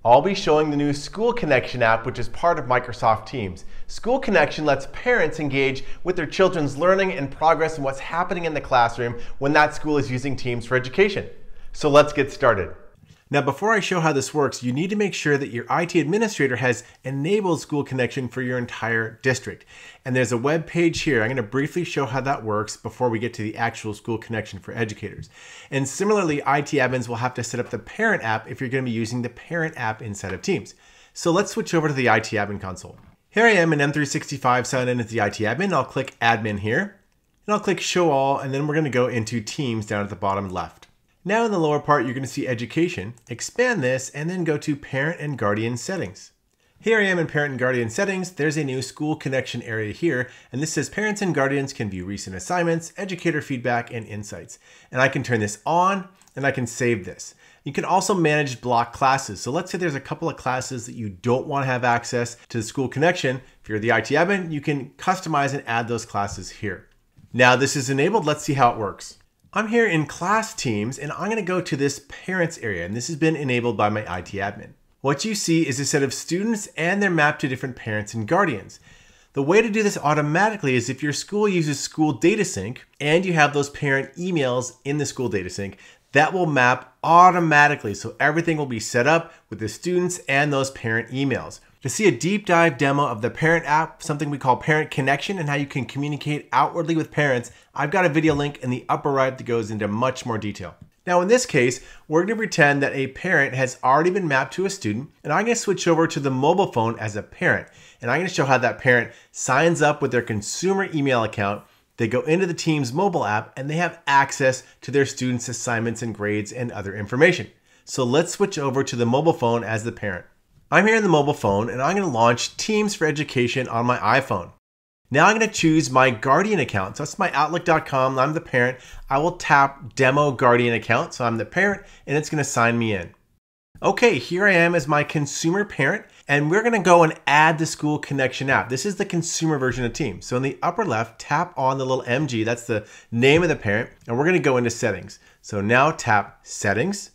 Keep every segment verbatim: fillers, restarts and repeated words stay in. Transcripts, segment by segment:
I'll be showing the new School Connection app, which is part of Microsoft Teams. School Connection lets parents engage with their children's learning and progress and what's happening in the classroom when that school is using Teams for education. So let's get started. Now, before I show how this works, you need to make sure that your I T administrator has enabled School Connection for your entire district. And there's a web page here. I'm going to briefly show how that works before we get to the actual School Connection for educators. And similarly, I T admins will have to set up the parent app if you're going to be using the parent app inside of Teams. So let's switch over to the I T admin console. Here I am in M three sixty-five, signed in as the I T admin. I'll click admin here, and I'll click show all, and then we're going to go into Teams down at the bottom left. Now in the lower part, you're going to see education, expand this, and then go to parent and guardian settings. Here I am in parent and guardian settings. There's a new School Connection area here, and this says parents and guardians can view recent assignments, educator feedback, and insights. And I can turn this on, and I can save this. You can also manage block classes. So let's say there's a couple of classes that you don't want to have access to the School Connection. If you're the I T admin, you can customize and add those classes here. Now this is enabled. Let's see how it works. I'm here in class Teams, and I'm going to go to this parents area, and this has been enabled by my I T admin. What you see is a set of students, and they're mapped to different parents and guardians. The way to do this automatically is if your school uses School Data Sync and you have those parent emails in the School Data Sync, that will map automatically. So everything will be set up with the students and those parent emails. To see a deep dive demo of the parent app, something we call Parent Connection, and how you can communicate outwardly with parents, I've got a video link in the upper right that goes into much more detail. Now in this case, we're going to pretend that a parent has already been mapped to a student, and I'm going to switch over to the mobile phone as a parent. And I'm going to show how that parent signs up with their consumer email account. They go into the Teams mobile app, and they have access to their students' assignments and grades and other information. So let's switch over to the mobile phone as the parent. I'm here in the mobile phone, and I'm going to launch Teams for Education on my iPhone. Now I'm going to choose my Guardian account. So that's my Outlook dot com. I'm the parent. I will tap Demo Guardian Account. So I'm the parent, and it's going to sign me in. Okay, here I am as my consumer parent, and we're going to go and add the School Connection app. This is the consumer version of Teams. So in the upper left, tap on the little M G. That's the name of the parent, and we're going to go into Settings. So now tap Settings,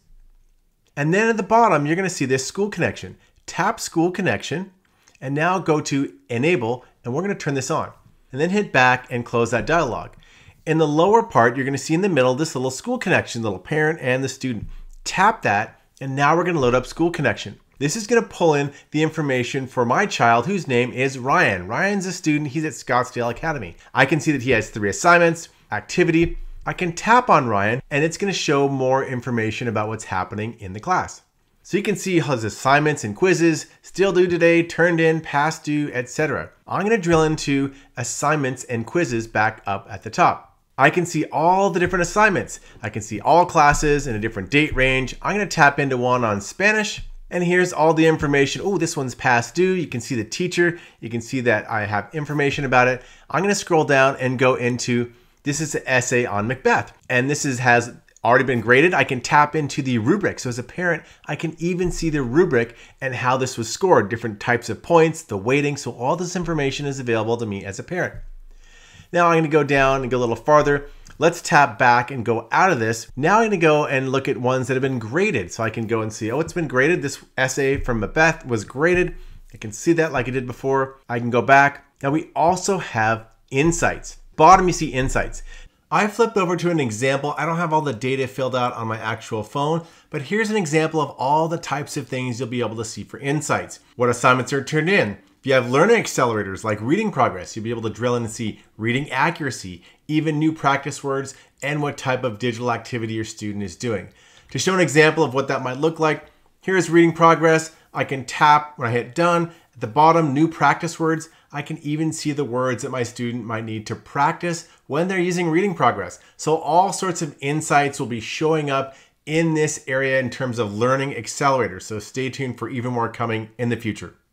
and then at the bottom, you're going to see this School Connection. Tap School Connection, and now go to Enable, and we're going to turn this on. And then hit back and close that dialog. In the lower part, you're going to see in the middle this little School Connection, little parent and the student. Tap that, and now we're going to load up School Connection. This is going to pull in the information for my child, whose name is Ryan. Ryan's a student. He's at Scottsdale Academy. I can see that he has three assignments, activity. I can tap on Ryan, and it's going to show more information about what's happening in the class. So you can see his assignments and quizzes, still due today, turned in, past due, et cetera. I'm going to drill into assignments and quizzes back up at the top. I can see all the different assignments. I can see all classes in a different date range. I'm going to tap into one on Spanish, and here's all the information. Oh, this one's past due. You can see the teacher. You can see that I have information about it. I'm going to scroll down and go into, this is the essay on Macbeth, and this is has already been graded. I can tap into the rubric. So as a parent, I can even see the rubric and how this was scored, different types of points, the weighting. So all this information is available to me as a parent. Now I'm going to go down and go a little farther. Let's tap back and go out of this. Now I'm going to go and look at ones that have been graded. So I can go and see, oh, it's been graded. This essay from Macbeth was graded. I can see that like I did before. I can go back. Now we also have insights. Bottom, you see insights. I flipped over to an example. I don't have all the data filled out on my actual phone, but here's an example of all the types of things you'll be able to see for insights. What assignments are turned in. If you have learning accelerators like reading progress, you'll be able to drill in and see reading accuracy, even new practice words, and what type of digital activity your student is doing. To show an example of what that might look like, here's reading progress. I can tap when I hit done. At the bottom, new practice words. I can even see the words that my student might need to practice when they're using reading progress. So all sorts of insights will be showing up in this area in terms of learning accelerators. So stay tuned for even more coming in the future.